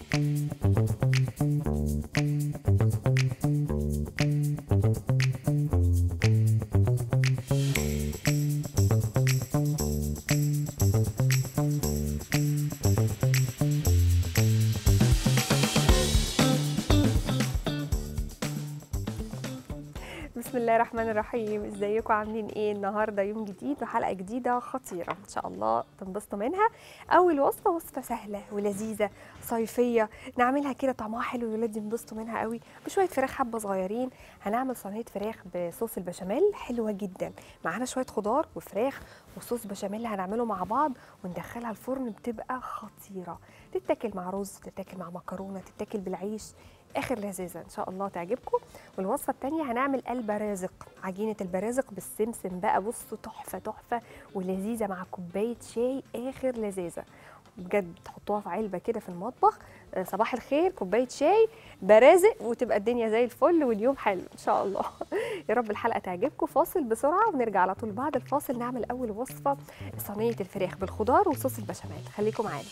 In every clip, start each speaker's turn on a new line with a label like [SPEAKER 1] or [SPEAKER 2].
[SPEAKER 1] بسم الله الرحمن الرحيم. ازيكم عاملين ايه؟ النهارده يوم جديد وحلقه جديده خطيره ان شاء الله تنبسطوا منها. اول وصفه سهله ولذيذه صيفيه نعملها كده طعمها حلو والولاد ينبسطوا منها قوي بشويه فراخ حبه صغيرين. هنعمل صينيه فراخ بصوص البشاميل حلوه جدا، معانا شويه خضار وفراخ وصوص بشاميل هنعمله مع بعض وندخلها الفرن بتبقى خطيره، تتاكل مع رز، تتاكل مع مكرونه، تتاكل بالعيش، اخر لذيذه ان شاء الله تعجبكم. والوصفه الثانيه هنعمل البرازق، عجينه البرازق بالسمسم بقى، بصوا تحفه تحفه ولذيذه مع كوبايه شاي، اخر لذيذه بجد. تحطوها في علبه كده في المطبخ، صباح الخير كوبايه شاي برازق وتبقى الدنيا زي الفل واليوم حلو ان شاء الله. يا رب الحلقه تعجبكم. فاصل بسرعه ونرجع على طول. بعد الفاصل نعمل اول وصفه، صينيه الفراخ بالخضار وصوص البشاميل، خليكم معانا.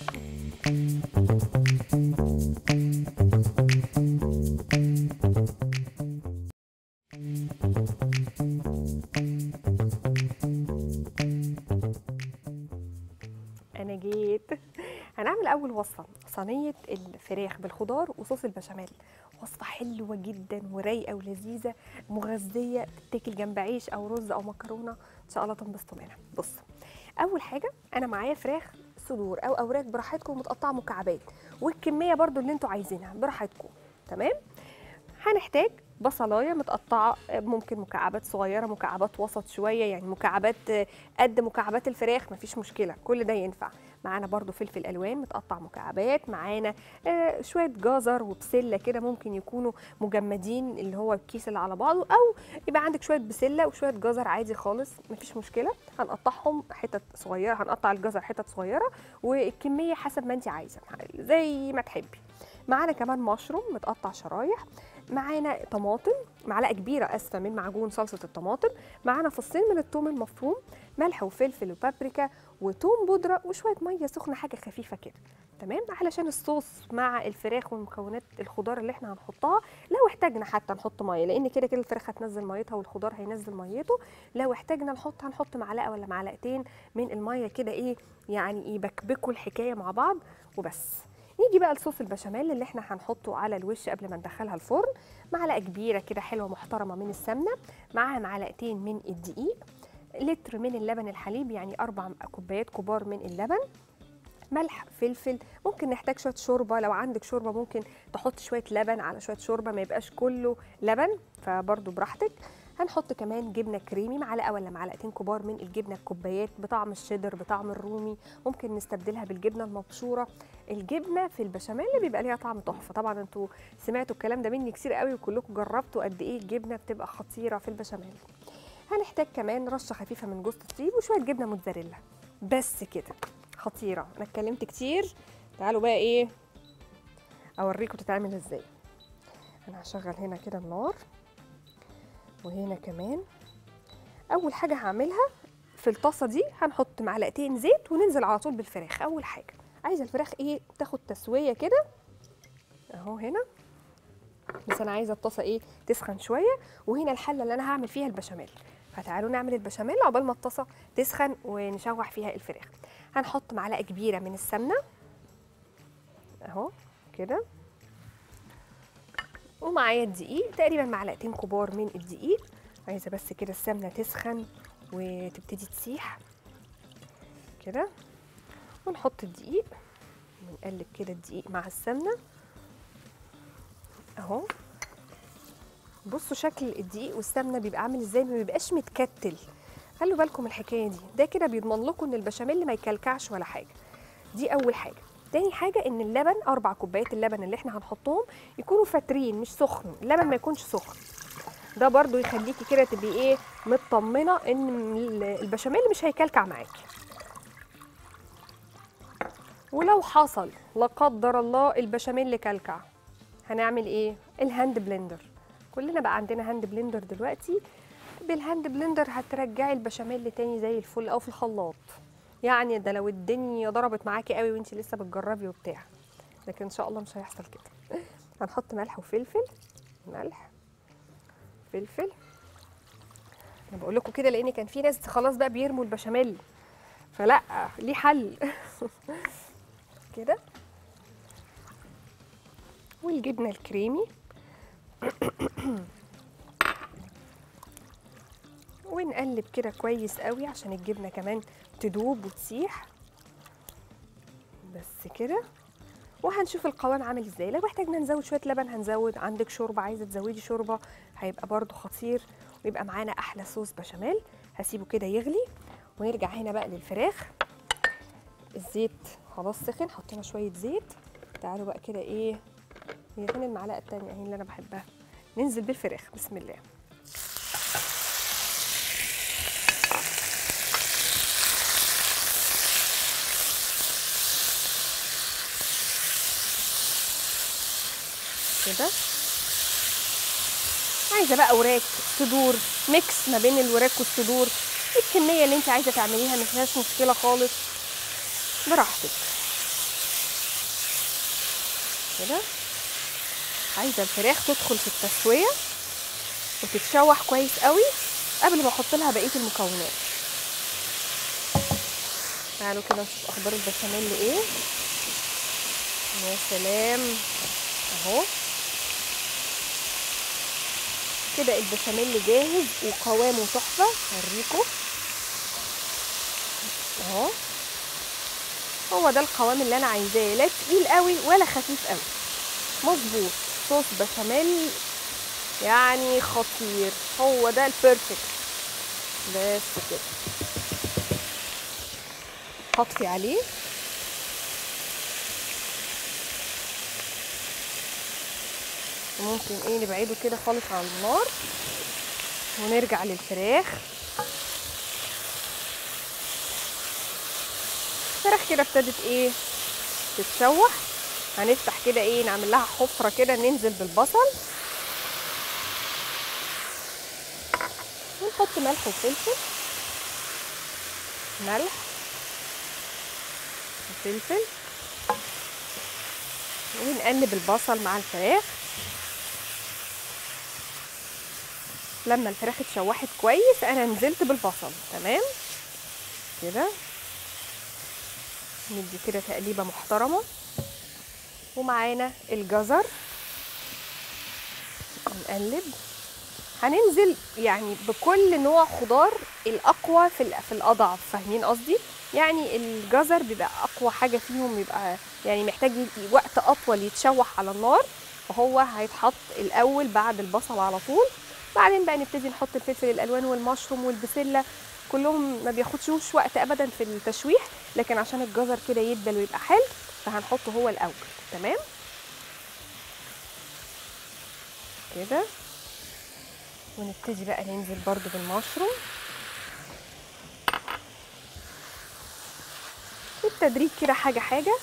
[SPEAKER 1] انا جيت. هنعمل اول وصفه صينيه الفراخ بالخضار وصوص البشاميل، وصفه حلوه جدا ورايقه ولذيذه مغذيه، تتاكل جنب عيش او رز او مكرونه ان شاء الله تنبسطوا منها. بص، اول حاجه انا معايا فراخ صدور او اوراق براحتكم، متقطعه مكعبات، والكميه برضو اللي انتوا عايزينها براحتكم. تمام. هنحتاج بصلايه متقطعه، ممكن مكعبات صغيره، مكعبات وسط شويه، يعني مكعبات قد مكعبات الفراخ مفيش مشكله، كل ده ينفع. معانا برضو فلفل الوان متقطع مكعبات، معانا شويه جزر وبسله كده ممكن يكونوا مجمدين اللي هو الكيس اللي على بعضه، او يبقى عندك شويه بسله وشويه جزر عادي خالص مفيش مشكله. هنقطعهم حتت صغيره، هنقطع الجزر حتت صغيره والكميه حسب ما انت عايزه زي ما تحبي. معانا كمان مشروم متقطع شرايح، معانا طماطم معلقه كبيره اسفه من معجون صلصه الطماطم، معانا فصين من الثوم المفروم، ملح وفلفل وبابريكا وثوم بودره وشويه ميه سخنه حاجه خفيفه كده. تمام، علشان الصوص مع الفراخ والمكونات الخضار اللي احنا هنحطها لو احتاجنا حتى نحط ميه، لان كده كده الفراخ هتنزل ميتها والخضار هينزل ميته. لو احتاجنا هنحط معلقه ولا معلقتين من الميه كده، ايه يعني يبكبكوا الحكايه مع بعض وبس. نيجي بقى لصوص البشاميل اللي احنا هنحطه على الوش قبل ما ندخلها الفرن. معلقه كبيره كده حلوه محترمه من السمنه، معاها معلقتين من الدقيق، لتر من اللبن الحليب يعني 4 كوبايات كبار من اللبن، ملح فلفل، ممكن نحتاج شويه شوربه، لو عندك شوربه ممكن تحط شويه لبن على شويه شوربه، ما يبقاش كله لبن فبرضو براحتك. هنحط كمان جبنه كريمي، معلقه ولا معلقتين كبار من الجبنه الكوبايات بطعم الشيدر بطعم الرومي، ممكن نستبدلها بالجبنه المبشوره. الجبنه في البشاميل بيبقى ليها طعم تحفه، طبعا انتوا سمعتوا الكلام ده مني كتير قوي وكلكم جربتوا قد ايه الجبنه بتبقى خطيره في البشاميل. هنحتاج كمان رشه خفيفه من جوز الطيب وشويه جبنه موتزاريلا، بس كده خطيره. انا اتكلمت كتير، تعالوا بقى ايه اوريكم تتعمل ازاي. انا هشغل هنا كده النار وهنا كمان. اول حاجه هعملها في الطاسه دي هنحط معلقتين زيت وننزل على طول بالفراخ. اول حاجه عايزه الفراخ ايه تاخد تسويه كده اهو هنا، بس انا عايزه الطاسه ايه تسخن شويه، وهنا الحله اللي انا هعمل فيها البشاميل، فتعالوا نعمل البشاميل عقبال ما الطاسه تسخن ونشوح فيها الفراخ. هنحط معلقه كبيره من السمنه اهو كده، ومعايا الدقيق تقريبا معلقتين كبار من الدقيق، عايزه بس كده السمنه تسخن وتبتدي تسيح كده، ونحط الدقيق ونقلب كده الدقيق مع السمنه اهو. بصوا شكل الدقيق والسمنه بيبقى عامل ازاي، ما بيبقاش متكتل، خلوا بالكم من الحكايه دي، ده كده بيضمن لكم ان البشاميل ما يكلكعش ولا حاجه. دي اول حاجه. تاني حاجه ان اللبن 4 كوبايات اللبن اللي احنا هنحطهم يكونوا فاترين مش سخن، اللبن ما يكونش سخن، ده برضو يخليكي كده تبقي ايه مطمنه ان البشاميل مش هيكلكع معاكي. ولو حصل لا قدر الله البشاميل كلكع هنعمل ايه؟ الهاند بلندر، كلنا بقى عندنا هاند بلندر دلوقتي، بالهاند بلندر هترجعي البشاميل تاني زي الفل، او في الخلاط يعني، ده لو الدنيا ضربت معاكي قوي وانت لسه بتجربي وبتاع لكن ان شاء الله مش هيحصل كده. هنحط ملح وفلفل، ملح فلفل. انا بقول لكم كده لان كان في ناس خلاص بقى بيرموا البشاميل، فلا ليه حل. كده. والجبنه الكريمي، ونقلب كده كويس قوي عشان الجبنه كمان تدوب وتسيح. بس كده. وهنشوف القوام عامل ازاي. لو احتاجنا نزود شويه لبن هنزود، عندك شوربه عايزه تزودي شوربه هيبقى برده خطير، ويبقى معانا احلى صوص بشاميل. هسيبه كده يغلي ونرجع هنا بقى للفراخ. الزيت خلاص سخن، حطينا شويه زيت. تعالوا بقى كده ايه، هي فين المعلقه التانيه اهي اللي انا بحبها. ننزل بالفراخ بسم الله. كده. عايزه بقى وراك صدور، ميكس ما بين الوراك والصدور، الكميه اللي انت عايزه تعمليها ما فيهاش مشكله خالص، براحتك. كده. عايزه الفراخ تدخل في التسويه وتتشوح كويس قوي قبل ما احط لها بقيه المكونات. تعالوا كده نشوف اخبار البشاميل ايه. يا سلام اهو كده البشاميل جاهز وقوامه تحفه. هوريكم اهو، هو ده القوام اللي انا عايزاه، لا تقيل قوي ولا خفيف قوي، مظبوط. صوص بشاميل يعني خطير، هو ده البيرفكت. بس كده هطفي عليه. ممكن ايه نبعده كده خالص عن النار ونرجع للفراخ. الفراخ كده ابتدت ايه تتشوح. هنفتح كده ايه نعمل لها حفره كده، ننزل بالبصل ونحط ملح وفلفل، ملح وفلفل، ونقلب البصل مع الفراخ. لما الفراخ اتشوحت كويس انا نزلت بالبصل. تمام كده. ندي كده تقليبه محترمه، ومعانا الجزر نقلب. هننزل يعني بكل نوع خضار، الاقوى في الاضعف، فاهمين قصدي؟ يعني الجزر بيبقى اقوى حاجه فيهم، بيبقى يعني محتاج وقت اطول يتشوح على النار، فهو هيتحط الاول بعد البصل على طول. بعدين بقى نبتدي نحط الفلفل الالوان والمشروم والبسله، كلهم ما بياخدش وقت ابدا في التشويح، لكن عشان الجزر كده يدبل ويبقى حلو فهنحطه هو الاول. تمام كده. ونبتدي بقى ننزل برضو بالمشروم بالتدريج كده، حاجه حاجه.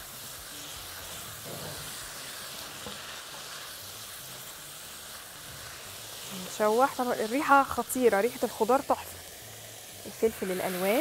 [SPEAKER 1] نشوح. طبعا الريحه خطيره، ريحه الخضار تحفه. الفلفل الالوان،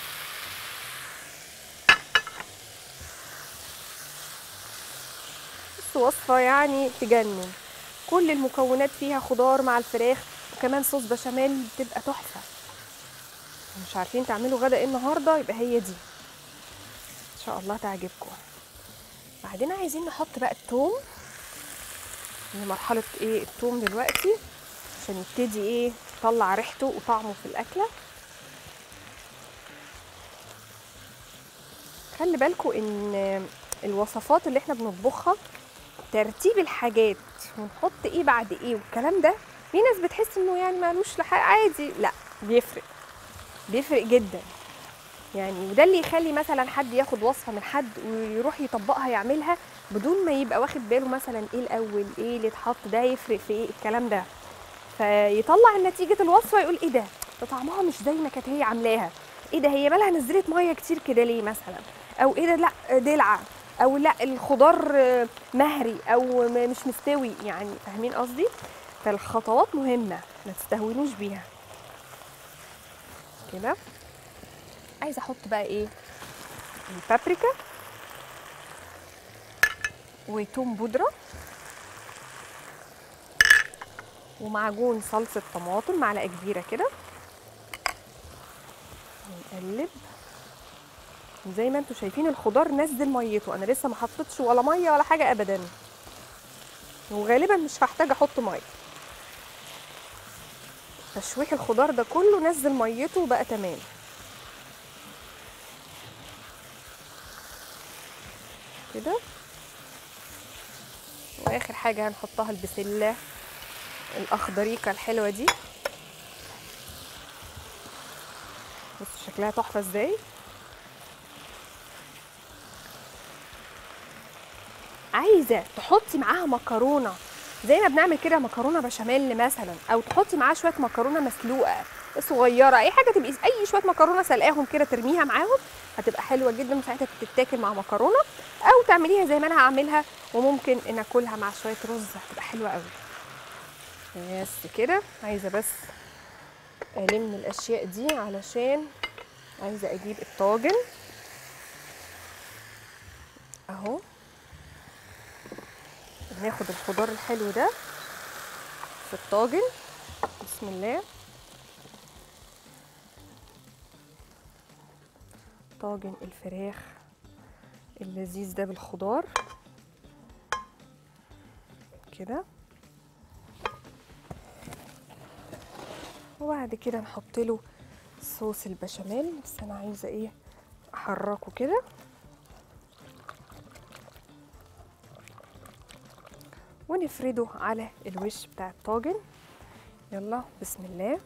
[SPEAKER 1] بس وصفه يعني تجنن، كل المكونات فيها خضار مع الفراخ، وكمان صوص بشاميل بتبقى تحفه. مش عارفين تعملوا غدا ايه النهارده، يبقى هي دي ان شاء الله تعجبكم. بعدين عايزين نحط بقى الثوم، مرحله ايه الثوم دلوقتي عشان يبتدي ايه يطلع ريحته وطعمه في الاكله. خلي بالكم ان الوصفات اللي احنا بنطبخها ترتيب الحاجات ونحط ايه بعد ايه والكلام ده، في ناس بتحس انه يعني مالوش لحق عادي، لا بيفرق جدا يعني. وده اللي يخلي مثلا حد ياخد وصفه من حد ويروح يطبقها يعملها بدون ما يبقى واخد باله مثلا ايه الاول ايه اللي اتحط، ده يفرق في ايه الكلام ده، فيطلع نتيجه الوصفه يقول ايه ده طعمها مش زي ما كانت هي عاملاها، ايه ده هي مالها نزلت ميه كتير كده ليه مثلا، او ايه ده لا دلعه، او لا الخضار مهري او مش مستوي، يعني فاهمين قصدي؟ فالخطوات مهمه ما تستهونوش بيها. كده عايزه احط بقى ايه البابريكا، وتوم بودره ومعجون صلصه طماطم معلقه كبيره كده. ونقلب زي ما انتم شايفين الخضار نزل ميته، انا لسه ما حطيتش ولا ميه ولا حاجه ابدا، وغالبا مش هحتاج احط ميه. تشويح الخضار ده كله نزل ميته وبقى تمام كده. واخر حاجه هنحطها البسله الاخضريكه الحلوه دي. بصوا شكلها تحفه ازاي. عايزه تحطي معاها مكرونه زي ما بنعمل كده مكرونه بشاميل مثلا، او تحطي معاها شويه مكرونه مسلوقه صغيره، اي حاجه تبقي اي شويه مكرونه سلقاهم كده ترميها معاهم، هتبقى حلوه جدا ساعتها تتاكل مع مكرونه، او تعمليها زي ما انا هعملها وممكن ناكلها مع شويه رز، هتبقى حلوه قوي. بس كده. عايزه بس الم الاشياء دي علشان عايزه اجيب الطاجن اهو. ناخد الخضار الحلو ده في الطاجن. بسم الله. طاجن الفراخ اللذيذ ده بالخضار كده، وبعد كده نحط له صوص البشاميل. بس انا عايزه ايه احركه كده ونفرده على الوش بتاع الطاجن. يلا بسم الله.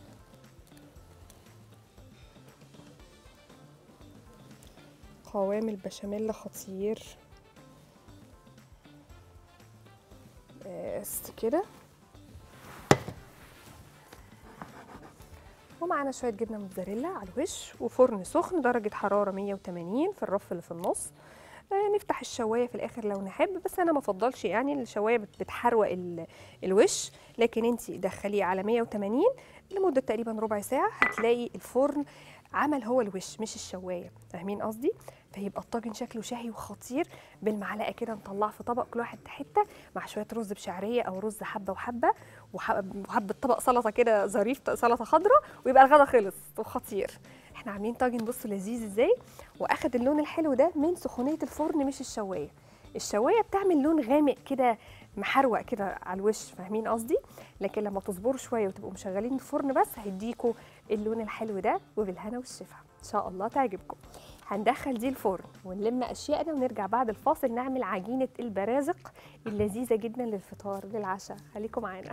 [SPEAKER 1] قوام البشاميل خطير. بس كده. ومعانا شويه جبنه موتزاريلا على الوش، وفرن سخن درجه حراره 180 في الرف اللي في النص. نفتح الشوايه في الاخر لو نحب، بس انا ما افضلش يعني الشوايه بتحروق الوش، لكن انت دخليه على 180 لمده تقريبا ربع ساعه، هتلاقي الفرن عمل هو الوش مش الشوايه، فاهمين قصدي؟ فيبقى الطاجن شكله شهي وخطير. بالمعلقه كده نطلعه في طبق كل واحد حته مع شويه رز بشعريه او رز حبه وحبه وحبه طبق سلطه كده ظريف، سلطه خضراء، ويبقى الغدا خلص وخطير. احنا عاملين طاجن بصوا لذيذ ازاي، واخد اللون الحلو ده من سخونيه الفرن مش الشوايه. الشوايه بتعمل لون غامق كده محروق كده على الوش، فاهمين قصدي؟ لكن لما تصبروا شويه وتبقوا مشغلين الفرن بس هيديكوا اللون الحلو ده، وبالهنا والشفا ان شاء الله تعجبكم. هندخل دي الفرن ونلم اشيائنا ونرجع بعد الفاصل نعمل عجينه البرازق اللذيذه جدا للفطار للعشاء. خليكم معانا.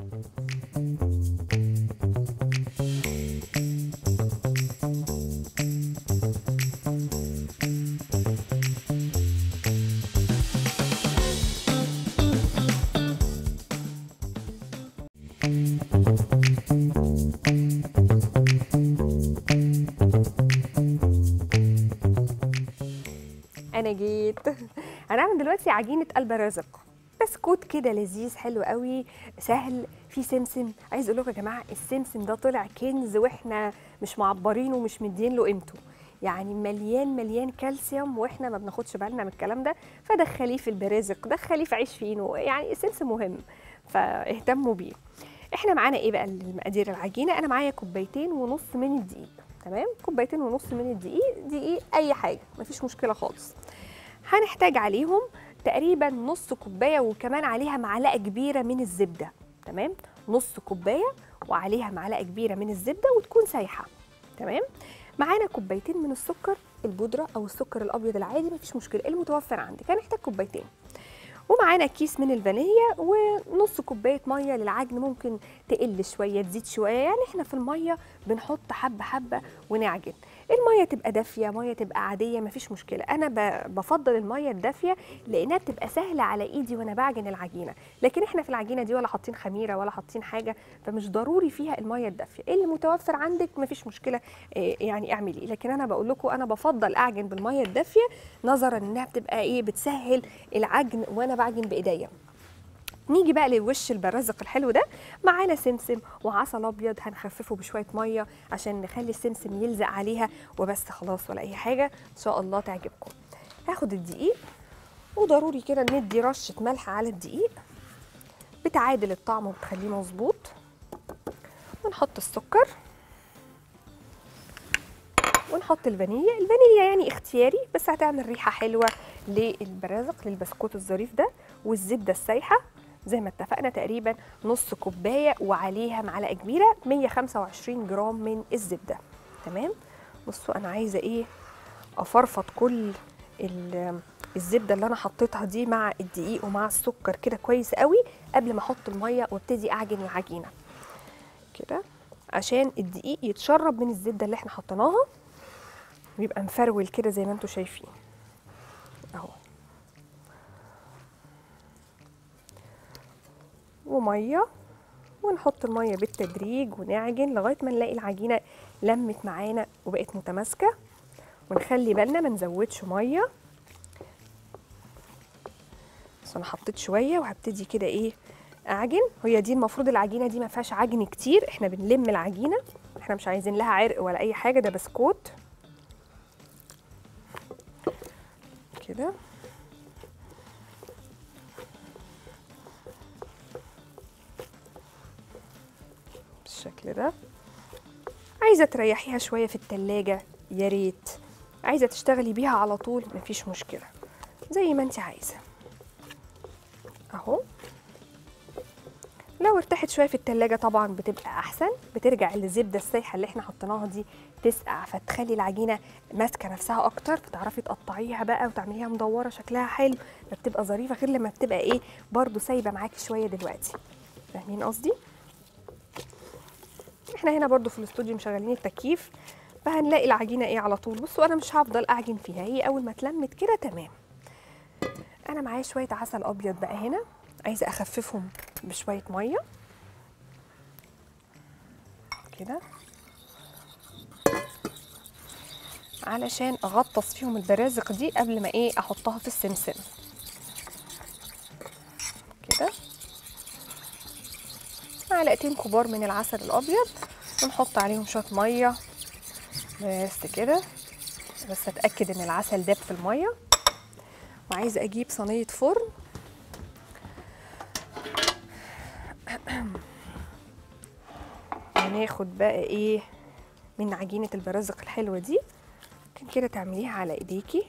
[SPEAKER 1] انا جيت. هنعمل دلوقتي عجينه البرازق، بسكوت كده لذيذ حلو قوي سهل فيه سمسم. عايز اقول لكم يا جماعه السمسم ده طلع كنز واحنا مش معبرينه ومش مدين له قيمته، يعني مليان مليان كالسيوم واحنا ما بناخدش بالنا من الكلام ده. فدخليه في البرازق، دخليه في عيش فينو، يعني السمسم مهم فاهتموا بيه. احنا معانا ايه بقى المقادير العجينه؟ انا معايا 2.5 كوباية من الدقيق، تمام؟ 2.5 كوباية من الدقيق، دقيق اي حاجه مفيش مشكله خالص. هنحتاج عليهم تقريبا نص كوبايه وكمان عليها معلقه كبيره من الزبده، تمام؟ نص كوبايه وعليها معلقه كبيره من الزبده وتكون سايحه، تمام؟ معانا 2 كوباية من السكر البودره او السكر الابيض العادي مفيش مشكله، المتوفر عندك. هنحتاج 2 كوباية، ومعانا كيس من الفانيليا ونص كوبايه ميه للعجن، ممكن تقل شويه تزيد شويه، يعني احنا في الميه بنحط حبه حبه ونعجن. الميه تبقى دافيه، ميه تبقى عاديه مفيش مشكله. انا بفضل الميه الدافيه لانها بتبقى سهله على ايدي وانا بعجن العجينه، لكن احنا في العجينه دي ولا حاطين خميره ولا حاطين حاجه، فمش ضروري فيها الميه الدافيه. اللي متوفر عندك مفيش مشكله يعني اعملي، لكن انا بقول لكم انا بفضل اعجن بالميه الدافيه نظرا انها بتبقى ايه بتسهل العجن وانا بعجن بايديا. نيجي بقى للوش البرازق الحلو ده. معانا سمسم وعسل ابيض، هنخففه بشويه ميه عشان نخلي السمسم يلزق عليها وبس، خلاص ولا اي حاجه، ان شاء الله تعجبكم. هاخد الدقيق وضروري كده ندي رشه ملح على الدقيق بتعادل الطعم وبتخليه مظبوط. ونحط السكر ونحط الفانيليا. الفانيليا يعني اختياري بس هتعمل ريحه حلوه للبرازق للبسكوت الظريف ده. والزبده السايحه زي ما اتفقنا تقريبا نص كوبايه وعليها معلقه كبيره 125 جرام من الزبده. تمام. بصوا انا عايزه ايه، افرفط كل الزبده اللي انا حطيتها دي مع الدقيق ومع السكر كده كويس قوي قبل ما احط الميه وابتدي اعجن العجينه كده، عشان الدقيق يتشرب من الزبده اللي احنا حطيناها ويبقى مفرول كده زي ما انتم شايفين اهو. وميه، ونحط الميه بالتدريج ونعجن لغايه ما نلاقي العجينه لمت معانا وبقت متماسكه. ونخلي بالنا ما نزودش ميه، بس انا حطيت شويه وهبتدي كده ايه اعجن. هي دي المفروض العجينه دي ما فيهاش عجن كتير، احنا بنلم العجينه، احنا مش عايزين لها عرق ولا اي حاجه، ده بسكوت كده. بالشكل ده. عايزه تريحيها شويه في التلاجة يا ريت، عايزه تشتغلي بيها على طول مفيش مشكله زي ما انت عايزه اهو. لو ارتاحت شويه في التلاجة طبعا بتبقى احسن، بترجع الزبده السايحه اللي احنا حطيناها دي تسقع فتخلي العجينه ماسكه نفسها اكتر، فتعرفي تقطعيها بقى وتعمليها مدوره شكلها حلو، فبتبقى ظريفه غير لما بتبقى ايه برضو سايبه معاكي شويه دلوقتي. فاهمين قصدي؟ احنا هنا برضو في الاستوديو مشغلين التكييف فهنلاقي العجينه ايه على طول. بصوا انا مش هفضل اعجن فيها، هي اول ما اتلمت كده تمام. انا معايا شويه عسل ابيض بقى هنا، عايزه اخففهم بشويه ميه كده علشان اغطس فيهم البرازق دي قبل ما ايه احطها في السمسم كده. معلقتين كبار من العسل الابيض ونحط عليهم شويه ميه بس كده، بس اتاكد ان العسل داب في الميه. وعايزه اجيب صينيه فرن وناخد بقى ايه من عجينه البرازق الحلوه دي. ممكن كده تعمليها على ايديكي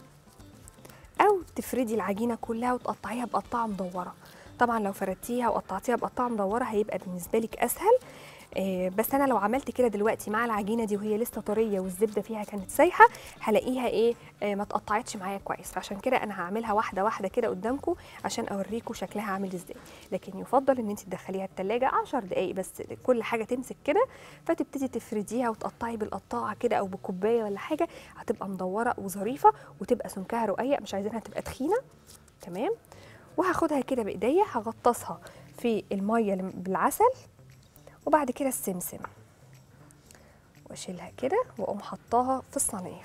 [SPEAKER 1] او تفردي العجينه كلها وتقطعيها بقطعه مدوره. طبعا لو فردتيها وقطعتيها بقطعه مدوره هيبقى بالنسبه لك اسهل. بس انا لو عملت كده دلوقتي مع العجينه دي وهي لسه طريه والزبده فيها كانت سايحه هلاقيها ايه ما اتقطعتش معايا كويس. فعشان كده انا هعملها واحده واحده كده قدامكم عشان اوريكم شكلها عامل ازاي. لكن يفضل ان انت تدخليها التلاجة 10 دقائق بس كل حاجه تمسك كده، فتبتدي تفرديها وتقطعي بالقطاعه كده او بكوبايه ولا حاجه، هتبقى مدوره وظريفه وتبقى سمكها رقيق، مش عايزينها تبقى تخينه. تمام. وهاخدها كده بايديا هغطسها في الميه بالعسل وبعد كده السمسم واشيلها كده واقوم حطاها في الصينيه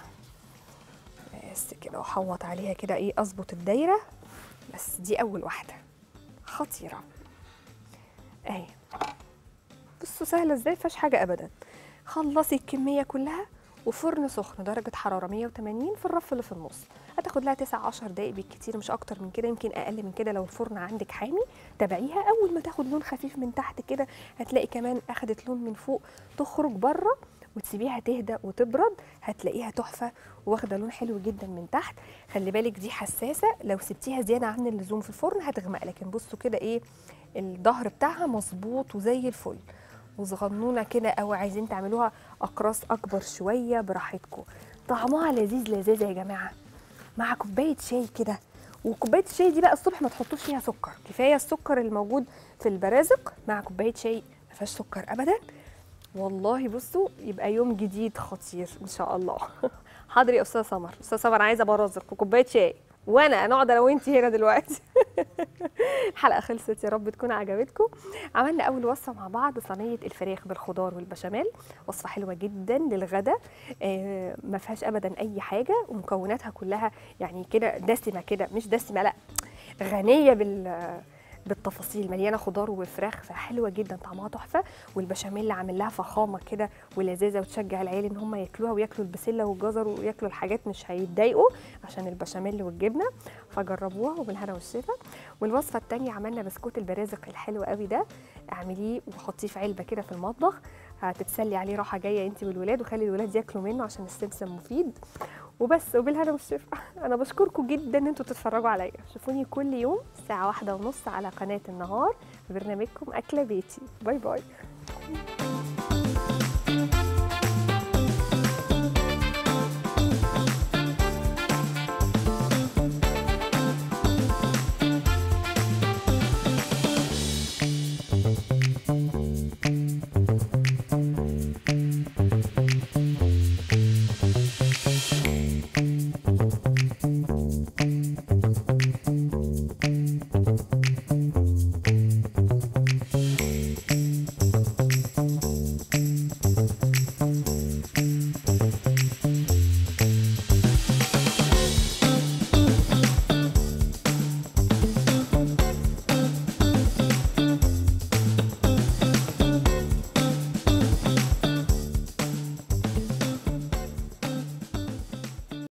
[SPEAKER 1] بس كده واحوط عليها كده ايه اظبط الدايره. بس دي اول واحده خطيره اهي. بصوا سهله ازاي مفيهاش حاجه ابدا. خلصي الكميه كلها وفرن سخن درجه حراره 180 في الرف اللي في النص. هتاخد لها 9 10 دقايق بالكتير، مش اكتر من كده، يمكن اقل من كده لو الفرن عندك حامي. تابعيها اول ما تاخد لون خفيف من تحت كده هتلاقي كمان اخدت لون من فوق، تخرج بره وتسيبيها تهدى وتبرد هتلاقيها تحفه واخده لون حلو جدا من تحت. خلي بالك دي حساسه، لو سبتيها زياده عن اللزوم في الفرن هتغمق. لكن بصوا كده ايه الظهر بتاعها مظبوط وزي الفل وصغنونه كده، او عايزين تعملوها اقراص اكبر شويه براحتكم. طعمها لذيذ لذيذ يا جماعه مع كوبايه شاي كده. وكوبايه الشاي دي بقى الصبح ما تحطوش فيها سكر، كفايه السكر الموجود في البرازق مع كوبايه شاي ما فيهاش سكر ابدا. والله بصوا يبقى يوم جديد خطير ان شاء الله. حاضر يا استاذه سمر، استاذه سمر عايزه برازق وكوبايه شاي وانا نقعد انا وانتي هنا دلوقتي. الحلقه خلصت، يا رب تكون عجبتكم. عملنا اول وصفه مع بعض صينيه الفراخ بالخضار والبشاميل، وصفه حلوه جدا للغدا ما فيهاش ابدا اي حاجه ومكوناتها كلها يعني كده دسمه كده، مش دسمه لا غنيه بالتفاصيل، مليانه خضار وفراخ فحلوه جدا، طعمها تحفه. والبشاميل اللي عامل لها فخامه كده ولذاذه، وتشجع العيال ان هم ياكلوها وياكلوا البسله والجزر وياكلوا الحاجات، مش هيتضايقوا عشان البشاميل والجبنه. فجربوها وبالهنا والشفا. والوصفه الثانيه عملنا بسكوت البرازق الحلو قوي ده، اعمليه وحطيه في علبه كده في المطبخ، هتتسلي عليه راحه جايه انت والولاد، وخلي الولاد ياكلوا منه عشان السمسم مفيد. وبس وبالهنا والشفا. انا بشكركم جدا ان انتوا تتفرجوا عليا، شوفوني كل يوم الساعه 1:30 على قناه النهار في برنامجكم اكله بيتي. باي باي.